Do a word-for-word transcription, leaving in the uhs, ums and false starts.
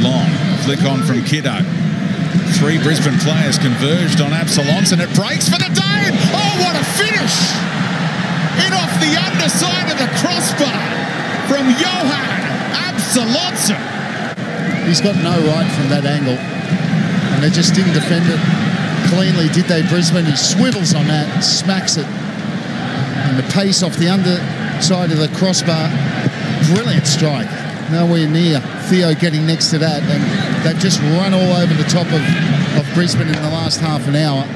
long. Flick on from Kiddo. Three Brisbane players converged on Absolonsen. It breaks for the Dane. Oh, what a finish! In off the underside of the crossbar from Johab. Absolonsen. He's got no right from that angle. And they just didn't defend it cleanly, did they, Brisbane? He swivels on that, smacks it. And the pace off the underside of the crossbar. Brilliant strike. Nowhere near Theo getting next to that. And they've just run all over the top of, of Brisbane in the last half an hour.